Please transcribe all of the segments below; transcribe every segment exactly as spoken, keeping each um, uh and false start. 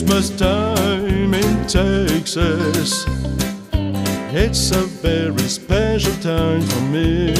Christmas time in Texas. It's a very special time for me.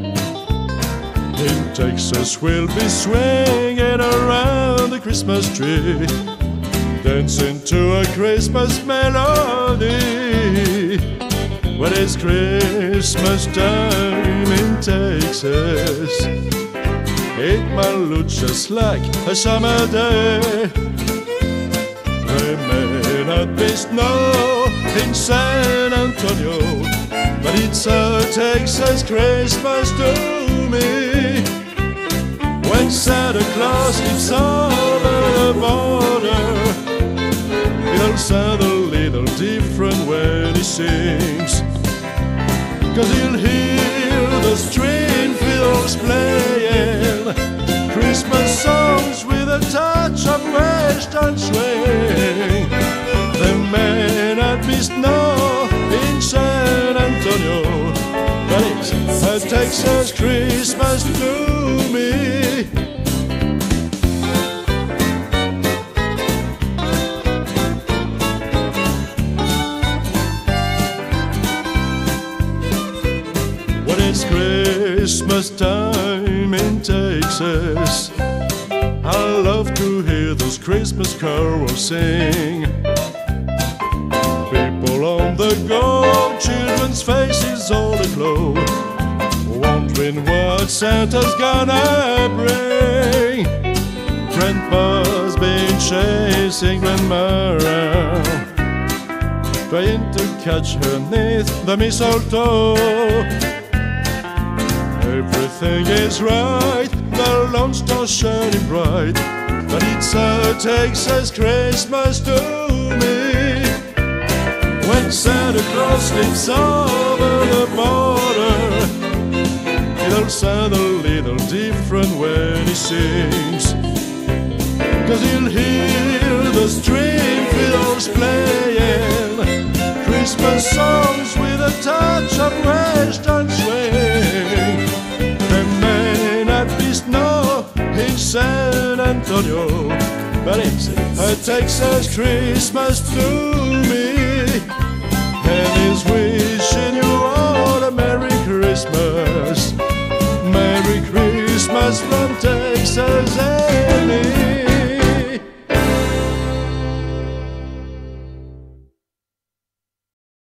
In Texas we'll be swinging around the Christmas tree, dancing to a Christmas melody. When it's Christmas time in Texas, it might look just like a summer day. There may not be snow in San Antonio, but it's a Texas Christmas to me. When Santa Claus leaps over the border, it'll sound a little different when he sings, 'cause you'll hear the string fiddles playing Christmas songs with a touch of western swing. There may not be snow in San Antonio, but it's a Texas Christmas to me. When it's Christmas time in Texas, I love to hear those Christmas carols sing. People on the go, children's faces all aglow, wondering what Santa's gonna bring. Grandpa's been chasing Grandma around, trying to catch her neath the mistletoe. Everything is right, the Lone Star's shining bright, but it's a Texas Christmas to me. When Santa Claus leaps over the border, it'll sound a little different when he sings, 'cause you'll hear the string fiddles playing Christmas songs with a touch of western swing. There may not be snow in San Antonio, but it's a Texas Christmas to me.